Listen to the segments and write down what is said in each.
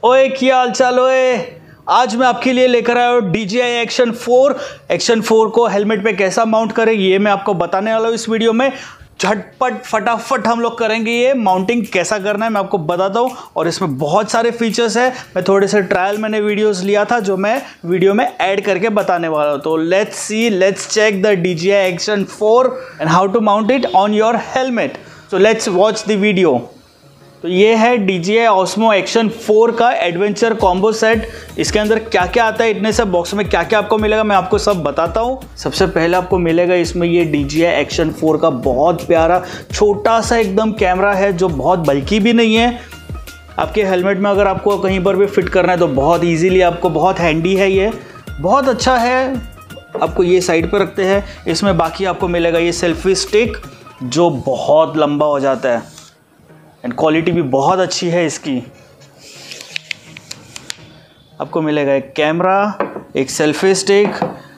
ओए क्या हाल चाल ओए। आज मैं आपके लिए लेकर आया हूँ DJI एक्शन 4। एक्शन 4 को हेलमेट पे कैसा माउंट करेंगे ये मैं आपको बताने वाला हूँ इस वीडियो में। झटपट फटाफट हम लोग करेंगे ये माउंटिंग कैसा करना है मैं आपको बताता हूँ। और इसमें बहुत सारे फीचर्स हैं। मैं थोड़े से ट्रायल मैंने वीडियोस लिया था जो मैं वीडियो में ऐड करके बताने वाला हूँ। तो let's check the DJI action 4 and how to mount it on your helmet. So let's watch the video. तो ये है DJI Osmo एक्शन 4 का एडवेंचर कॉम्बो सेट। इसके अंदर क्या क्या आता है, इतने सब बॉक्स में क्या क्या आपको मिलेगा मैं आपको सब बताता हूँ। सबसे पहले आपको मिलेगा इसमें ये DJI एक्शन 4 का बहुत प्यारा छोटा सा एकदम कैमरा है जो बहुत बल्कि भी नहीं है। आपके हेलमेट में अगर आपको कहीं पर भी फिट करना है तो बहुत ईजीली आपको बहुत हैंडी है, ये बहुत अच्छा है। आपको ये साइड पर रखते हैं। इसमें बाकी आपको मिलेगा ये सेल्फी स्टिक जो बहुत लंबा हो जाता है एंड क्वालिटी भी बहुत अच्छी है इसकी। आपको मिलेगा एक कैमरा, एक सेल्फी स्टिक।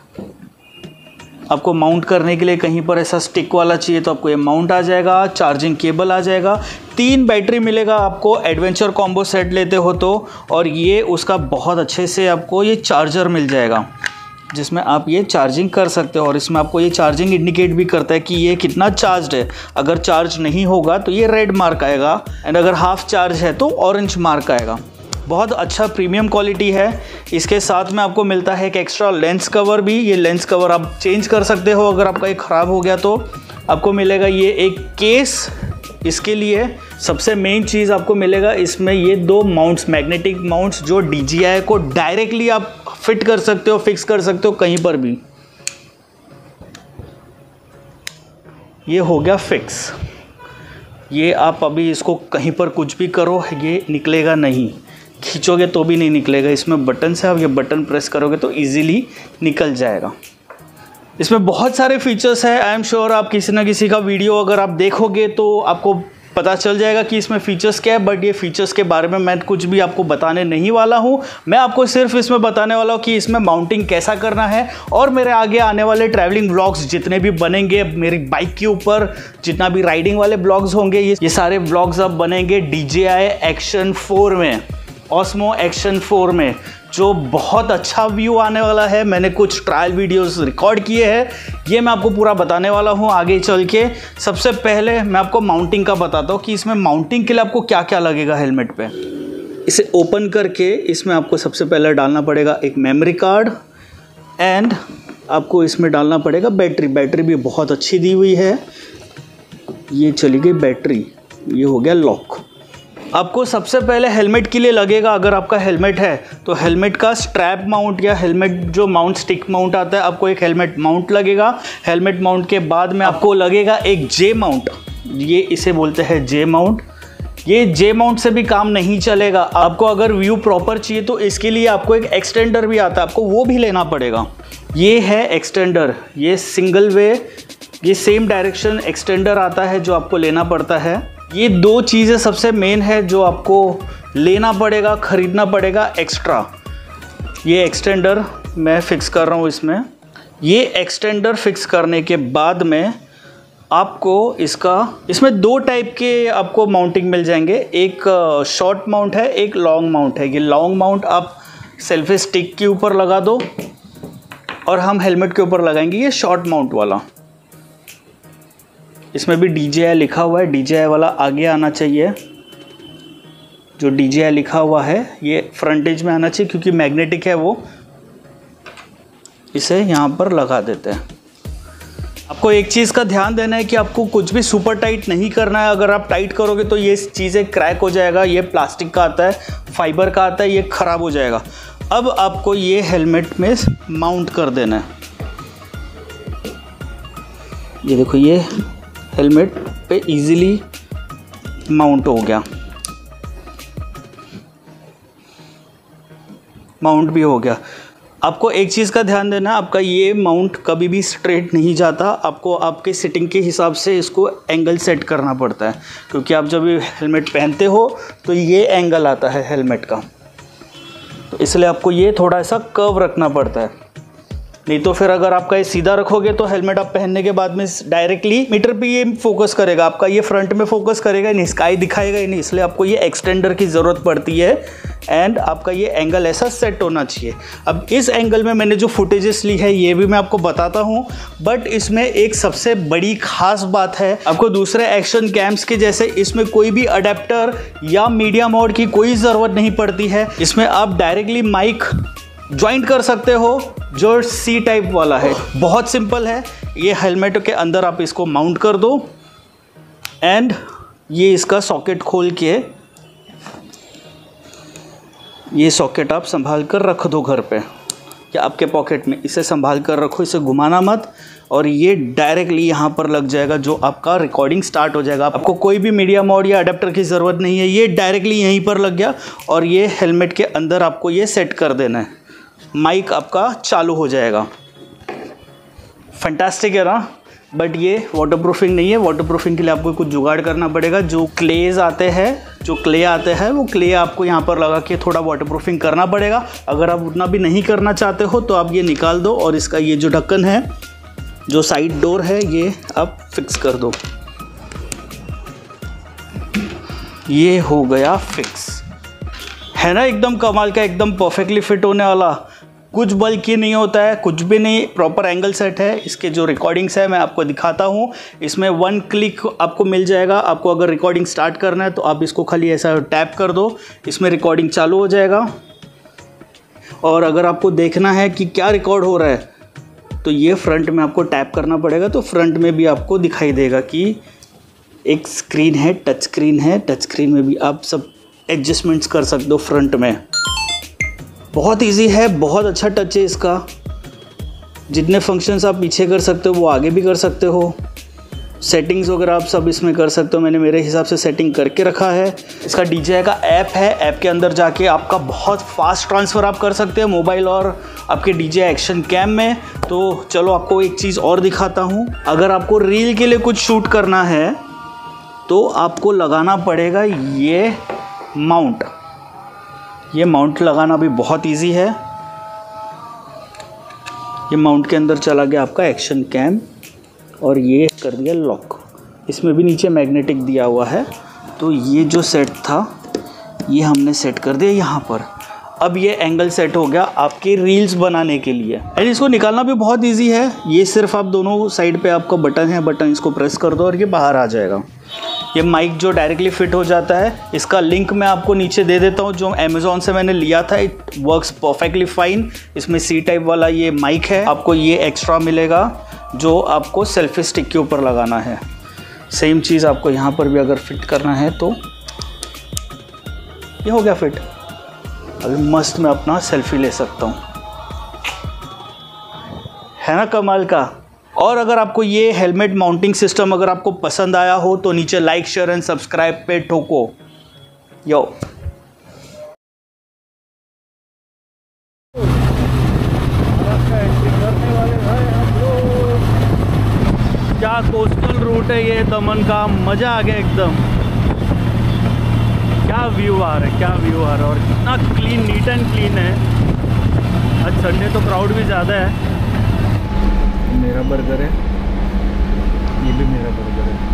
आपको माउंट करने के लिए कहीं पर ऐसा स्टिक वाला चाहिए तो आपको ये माउंट आ जाएगा। चार्जिंग केबल आ जाएगा। 3 बैटरी मिलेगा आपको एडवेंचर कॉम्बो सेट लेते हो तो। और ये उसका बहुत अच्छे से आपको ये चार्जर मिल जाएगा जिसमें आप ये चार्जिंग कर सकते हो। और इसमें आपको ये चार्जिंग इंडिकेट भी करता है कि ये कितना चार्ज्ड है। अगर चार्ज नहीं होगा तो ये रेड मार्क आएगा एंड अगर हाफ चार्ज है तो ऑरेंज मार्क आएगा। बहुत अच्छा प्रीमियम क्वालिटी है। इसके साथ में आपको मिलता है एक एक्स्ट्रा लेंस कवर भी। ये लेंस कवर आप चेंज कर सकते हो अगर आपका ये ख़राब हो गया तो। आपको मिलेगा ये एक केस। इसके लिए सबसे मेन चीज़ आपको मिलेगा इसमें ये 2 माउंट्स, मैग्नेटिक माउंट्स जो DJI को डायरेक्टली आप फिट कर सकते हो, फिक्स कर सकते हो कहीं पर भी। ये हो गया फिक्स। ये आप अभी इसको कहीं पर कुछ भी करो ये निकलेगा नहीं, खींचोगे तो भी नहीं निकलेगा। इसमें बटन से आप ये बटन प्रेस करोगे तो इजीली निकल जाएगा। इसमें बहुत सारे फीचर्स हैं। आई एम श्योर आप किसी ना किसी का वीडियो अगर आप देखोगे तो आपको पता चल जाएगा कि इसमें फ़ीचर्स क्या है। बट ये फ़ीचर्स के बारे में मैं कुछ भी आपको बताने नहीं वाला हूँ। मैं आपको सिर्फ इसमें बताने वाला हूँ कि इसमें माउंटिंग कैसा करना है। और मेरे आगे आने वाले ट्रैवलिंग व्लॉग्स जितने भी बनेंगे मेरी बाइक के ऊपर, जितना भी राइडिंग वाले ब्लॉग्स होंगे ये सारे व्लॉग्स अब बनेंगे DJI एक्शन 4 में, Osmo एक्शन 4 में, जो बहुत अच्छा व्यू आने वाला है। मैंने कुछ ट्रायल वीडियोस रिकॉर्ड किए हैं, ये मैं आपको पूरा बताने वाला हूँ आगे चल के। सबसे पहले मैं आपको माउंटिंग का बताता हूँ कि इसमें माउंटिंग के लिए आपको क्या क्या लगेगा हेलमेट पे। इसे ओपन करके इसमें आपको सबसे पहले डालना पड़ेगा एक मेमोरी कार्ड एंड आपको इसमें डालना पड़ेगा बैटरी। बैटरी भी बहुत अच्छी दी हुई है। ये चली गई बैटरी, ये हो गया लॉक। आपको सबसे पहले हेलमेट के लिए लगेगा, अगर आपका हेलमेट है तो हेलमेट का स्ट्रैप माउंट या हेलमेट जो माउंट स्टिक माउंट आता है, आपको एक हेलमेट माउंट लगेगा। हेलमेट माउंट के बाद में आपको लगेगा एक J माउंट। ये इसे बोलते हैं J माउंट। ये J माउंट से भी काम नहीं चलेगा। आपको अगर व्यू प्रॉपर चाहिए तो इसके लिए आपको एक एक्सटेंडर भी आता है, आपको वो भी लेना पड़ेगा। ये है एक्सटेंडर, ये सिंगल वे, ये सेम डायरेक्शन एक्सटेंडर आता है जो आपको लेना पड़ता है। ये 2 चीज़ें सबसे मेन है जो आपको लेना पड़ेगा, ख़रीदना पड़ेगा एक्स्ट्रा। ये एक्सटेंडर मैं फ़िक्स कर रहा हूँ इसमें। ये एक्सटेंडर फिक्स करने के बाद में आपको इसमें 2 टाइप के आपको माउंटिंग मिल जाएंगे। एक शॉर्ट माउंट है, एक लॉन्ग माउंट है। ये लॉन्ग माउंट आप सेल्फी स्टिक के ऊपर लगा दो और हम हेलमेट के ऊपर लगाएंगे ये शॉर्ट माउंट वाला। इसमें भी DJI लिखा हुआ है, DJI वाला आगे आना चाहिए। जो DJI लिखा हुआ है ये फ्रंटेज में आना चाहिए क्योंकि मैग्नेटिक है वो। इसे यहाँ पर लगा देते हैं। आपको एक चीज़ का ध्यान देना है कि आपको कुछ भी सुपर टाइट नहीं करना है। अगर आप टाइट करोगे तो ये चीज़ें क्रैक हो जाएगा। ये प्लास्टिक का आता है, फाइबर का आता है, ये ख़राब हो जाएगा। अब आपको ये हेलमेट में माउंट कर देना है। ये देखो ये हेलमेट पे इजीली माउंट हो गया, माउंट भी हो गया। आपको एक चीज़ का ध्यान देना, आपका ये माउंट कभी भी स्ट्रेट नहीं जाता। आपको आपके सिटिंग के हिसाब से इसको एंगल सेट करना पड़ता है क्योंकि आप जब ये हेलमेट पहनते हो तो ये एंगल आता है हेलमेट का, तो इसलिए आपको ये थोड़ा सा कर्व रखना पड़ता है। नहीं तो फिर अगर आपका ये सीधा रखोगे तो हेलमेट आप पहनने के बाद में डायरेक्टली मीटर पे ये फोकस करेगा, आपका ये फ्रंट में फोकस करेगा नहीं, स्काई दिखाएगा ही नहीं, इसलिए आपको ये एक्सटेंडर की ज़रूरत पड़ती है। एंड आपका ये एंगल ऐसा सेट होना चाहिए। अब इस एंगल में मैंने जो फुटेजेस ली है ये भी मैं आपको बताता हूँ, बट इसमें एक सबसे बड़ी खास बात है, आपको दूसरे एक्शन कैम्स के जैसे इसमें कोई भी अडेप्टर या मीडिया मोड की कोई ज़रूरत नहीं पड़ती है। इसमें आप डायरेक्टली माइक ज्वाइंट कर सकते हो जो सी टाइप वाला है। बहुत सिंपल है, ये हेलमेट के अंदर आप इसको माउंट कर दो एंड ये इसका सॉकेट खोल के ये सॉकेट आप संभाल कर रख दो घर पे या आपके पॉकेट में, इसे संभाल कर रखो, इसे घुमाना मत, और ये डायरेक्टली यहाँ पर लग जाएगा जो आपका रिकॉर्डिंग स्टार्ट हो जाएगा। आपको कोई भी मीडिया मोड या अडेप्टर की ज़रूरत नहीं है, ये डायरेक्टली यहीं पर लग गया और ये हेलमेट के अंदर आपको ये सेट कर देना है, माइक आपका चालू हो जाएगा। फैंटास्टिक है ना, बट ये वाटरप्रूफिंग नहीं है। वाटरप्रूफिंग के लिए आपको कुछ जुगाड़ करना पड़ेगा। जो क्लेज आते हैं, जो क्ले आते हैं, वो क्ले आपको यहाँ पर लगा के थोड़ा वाटरप्रूफिंग करना पड़ेगा। अगर आप उतना भी नहीं करना चाहते हो तो आप ये निकाल दो और इसका ये जो ढक्कन है, जो साइड डोर है, ये आप फिक्स कर दो। ये हो गया फिक्स, है ना, एकदम कमाल का, एकदम परफेक्टली फिट होने वाला। कुछ बल्कि नहीं होता है, कुछ भी नहीं, प्रॉपर एंगल सेट है। इसके जो रिकॉर्डिंग्स है मैं आपको दिखाता हूँ। इसमें 1 क्लिक आपको मिल जाएगा। आपको अगर रिकॉर्डिंग स्टार्ट करना है तो आप इसको खाली ऐसा टैप कर दो, इसमें रिकॉर्डिंग चालू हो जाएगा। और अगर आपको देखना है कि क्या रिकॉर्ड हो रहा है तो ये फ्रंट में आपको टैप करना पड़ेगा, तो फ्रंट में भी आपको दिखाई देगा कि एक स्क्रीन है, टच स्क्रीन है। टच स्क्रीन में भी आप सब एडजस्टमेंट्स कर सकते हो फ्रंट में। बहुत इजी है, बहुत अच्छा टच है इसका। जितने फंक्शंस आप पीछे कर सकते हो वो आगे भी कर सकते हो। सेटिंग्स वगैरह आप सब इसमें कर सकते हो। मैंने मेरे हिसाब से सेटिंग करके रखा है। इसका DJI का ऐप है, ऐप के अंदर जाके आपका बहुत फास्ट ट्रांसफ़र आप कर सकते हो मोबाइल और आपके DJI एक्शन कैम में। तो चलो आपको एक चीज़ और दिखाता हूँ। अगर आपको रील के लिए कुछ शूट करना है तो आपको लगाना पड़ेगा ये माउंट। ये माउंट लगाना भी बहुत इजी है। ये माउंट के अंदर चला गया आपका एक्शन कैम और ये कर दिया लॉक। इसमें भी नीचे मैग्नेटिक दिया हुआ है। तो ये जो सेट था ये हमने सेट कर दिया यहाँ पर। अब ये एंगल सेट हो गया आपके रील्स बनाने के लिए। एंड इसको निकालना भी बहुत इजी है। ये सिर्फ आप दोनों साइड पे आपका बटन है, बटन इसको प्रेस कर दो और ये बाहर आ जाएगा। ये माइक जो डायरेक्टली फिट हो जाता है, इसका लिंक मैं आपको नीचे दे देता हूँ, जो अमेज़ॉन से मैंने लिया था। It works perfectly fine. इसमें सी टाइप वाला ये माइक है, आपको ये एक्स्ट्रा मिलेगा जो आपको सेल्फी स्टिक के ऊपर लगाना है। सेम चीज़ आपको यहाँ पर भी अगर फिट करना है तो ये हो गया फिट। अभी मस्त मैं अपना सेल्फी ले सकता हूँ, है ना कमाल का। और अगर आपको ये हेलमेट माउंटिंग सिस्टम अगर आपको पसंद आया हो तो नीचे लाइक, शेयर एंड सब्सक्राइब पे ठोको। यो क्या कोस्टल रूट है ये दमन का, मज़ा आ गया एकदम। क्या व्यू आ रहा है, क्या व्यू आ रहा है, और कितना क्लीन, नीट एंड क्लीन है। आज संडे तो क्राउड भी ज़्यादा है। मेरा बर्गर है, ये भी मेरा बर्गर है।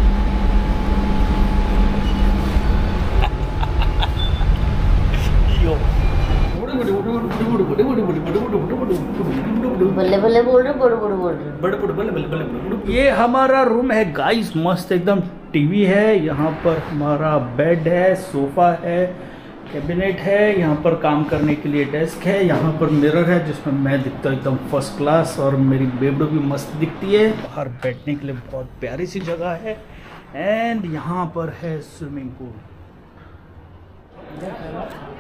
बल्ले बल्ले बोल रहे, बोल रहे। ये हमारा रूम है गाइस, मस्त एकदम। टीवी है, यहाँ पर हमारा बेड है, सोफा है, कैबिनेट है, यहाँ पर काम करने के लिए डेस्क है, यहाँ पर मिरर है जिसमें मैं दिखता हूँ एकदम फर्स्ट क्लास, और मेरी बेबडो भी मस्त दिखती है। बाहर बैठने के लिए बहुत प्यारी सी जगह है। एंड यहाँ पर है स्विमिंग पूल।